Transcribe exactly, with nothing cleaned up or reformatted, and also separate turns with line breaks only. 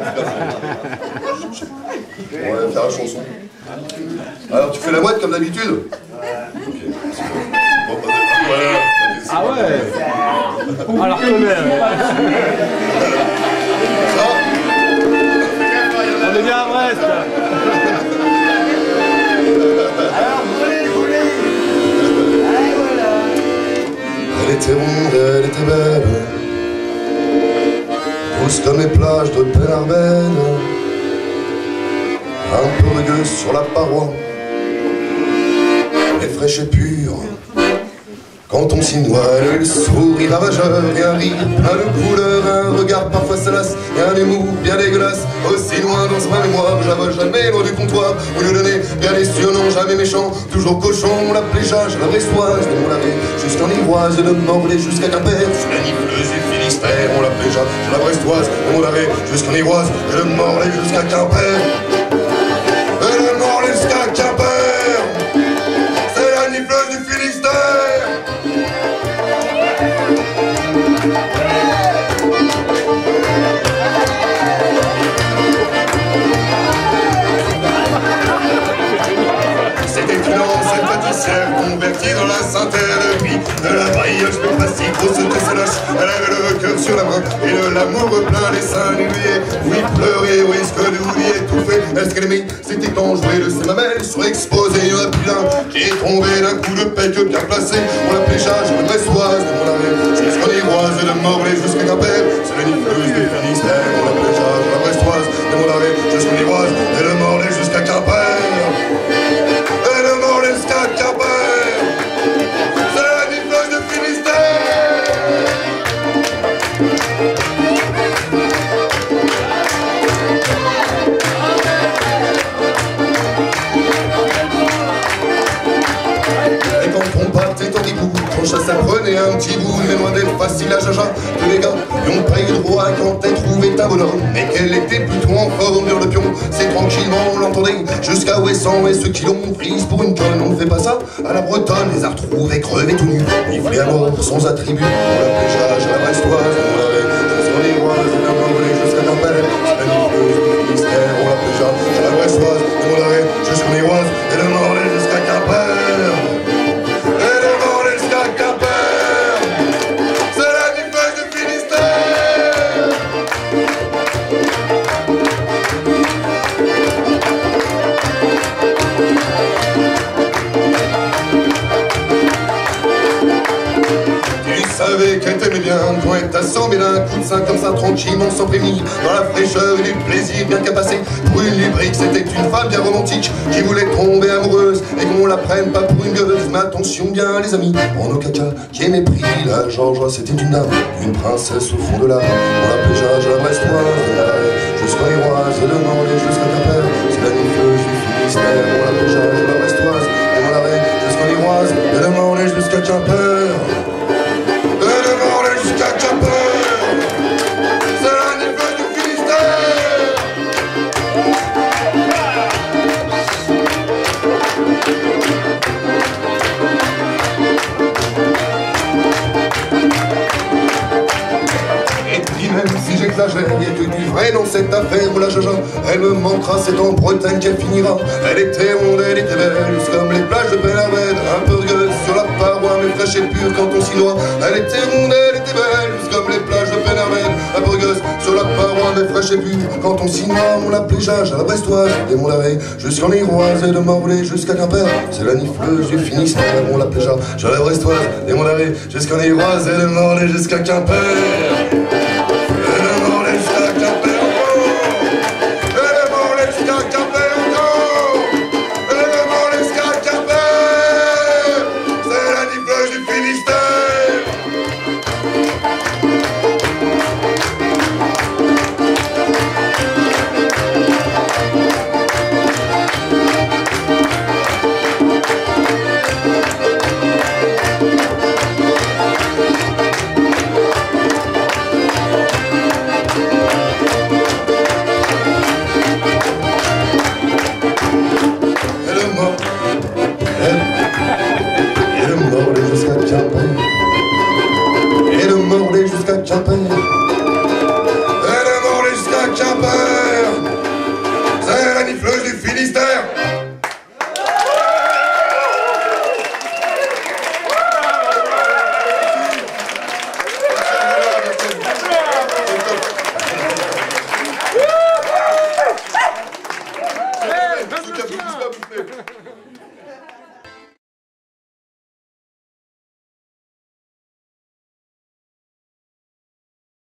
On va faire la chanson. Alors, tu fais la mouette comme d'habitude? Ok. Bon, bah, voilà.
Ah ouais. Alors quand même. On est bien à Brest.
Alors, voulez, voulez. Allez, voilà.
Elle était ronde, elle était belle, douce comme les plages de Penarbel, un peu rugueuse sur la paroi, mais fraîche et pure. Quand on s'y noie, elle a le sourire ravageur et un rire plein de couleurs, un regard parfois salace et un humour bien dégueulasse. Aussi loin dans ma mémoire, je la vois jamais loin du comptoir où le nez bien les surnoms, jamais méchant, toujours cochon. On l'appelait Jage, la brestoise de Montlavet, jusqu'en Ivoise, de Morlaix jusqu'à Quimper. Sous la nifleuse du Finistère, on l'appelait Jage, la brestoise de Montlavet, jusqu'en Ivoise, de Morlaix jusqu'à Quimper. De Morlaix jusqu'à Quimper, c'est la nifleuse du Finistère. C'était une ancienne pâtissière convertie dans la synthèse de vie, de la brioche mais plastique, grosse que c'est lâche. Elle avait le cœur sur la main et de l'amour plein les seins nulliers. Oui, pleurer, oui, ce que nous y étouffer. Est-ce qu'elle aimait, c'était enjoué de ses mamelles surexposées. Il y en a plus d'un qui est tombé d'un coup de pec bien placé. On l'appelait Jage, la brestoise de Montlavet, jusqu'en Ivoise et de Morlaix jusqu'à Quimper. C'est la nifleuse du Finistère. On l'appelait Jage, la brestoise de Montlavet, jusqu'en Ivoise et de Morlaix jusqu'à Quimper. Et de Morlaix jusqu'à Quimper, c'est la nifleuse du Finistère. Et quand on partait en ribou, quand ça prenait un petit bout, mais loin d'être facile à jaja, que les gars lui ont payé le droit quand elle trouvait ta bonhomme. Mais qu'elle était plutôt en forme sur le pion, c'est tranquillement on l'entendait, jusqu'à Ouessant et ceux qui l'ont prise pour une conne. On ne fait pas ça à la Bretonne, les a retrouvés crevés tout nus, niflés à mort sans attribut. On l'appelait Jage, la brestoise, on l'avait jusqu'en Ivoise, et la Morlaix jusqu'à Quimper. C'est la nifleuse du Finistère, on l'appelait Jage, la brestoise, et on l'avait jusqu'en Ivoise, et la Morlaix jusqu'à Quimper. Et la Morlaix jusqu'à Quimper, c'est la nifleuse du Finistère. Tu savais qu'elle t'aimait bien quand elle t'assemblait d'un coup de sein comme ça tranquillement sans prévenir, dans la fraîcheur et du plaisir bien qu'à passer pour une lubrique. C'était une femme bien romantique qui voulait tomber amoureuse et qu'on la prenne pas pour une gueuse. Mais attention bien les amis, en au caca qui est mépris. La Georges c'était une dame, une princesse au fond de l'âme. On l'appelait Jage, la brestoise de Montlavet, jusqu'en Ivoise et de Morlaix jusqu'à Quimper. C'est la nifleuse du Finistère. On l'appelait Jage, la brestoise de Montlavet, jusqu'en Ivoise et de Morlaix jusqu'à Quimper. Et de Morlaix jusqu'à Quimper, c'est la nifleuse du Finistère. Et puis même si j'exagère, il y a que du vrai dans cette affaire où la Jaja, elle me manquera, c'est en Bretagne qu'elle finira. Elle était ronde, elle était belle, douce comme les plages de Penarbel, un peu rugueuse sur la paroi, mais fraîche et pure quand on s'y noie. Elle était ronde, elle était belle, douce comme les plages de Penarbel, un peu rugueuse sur la paroi, mais fraîche et pure quand on s'y noie. On l'appelait Jage, à la brestoise, des Montlavet, jusqu'en Ivoise et de Morlaix jusqu'à Quimper. C'est la nifleuse du Finistère. On l'appelait Jage, à la brestoise, des Montlavet, jusqu'en Ivoise et de Morlaix jusqu'à Quimper.